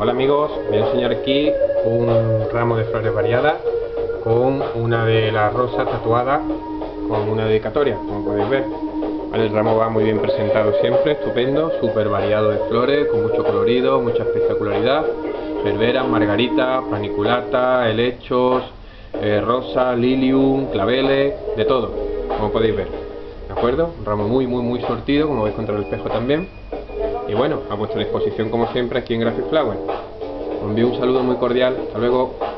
Hola amigos, voy a enseñar aquí un ramo de flores variadas con una de las rosas tatuadas con una dedicatoria, como podéis ver. Vale, el ramo va muy bien presentado siempre, estupendo, súper variado de flores, con mucho colorido, mucha espectacularidad, gerberas, margaritas, paniculata, helechos, rosas, lilium, claveles, de todo, como podéis ver. ¿De acuerdo? Un ramo muy surtido, como veis contra el espejo también. Y bueno, a vuestra disposición como siempre aquí en Graphic Flower. Os envío un saludo muy cordial. Hasta luego.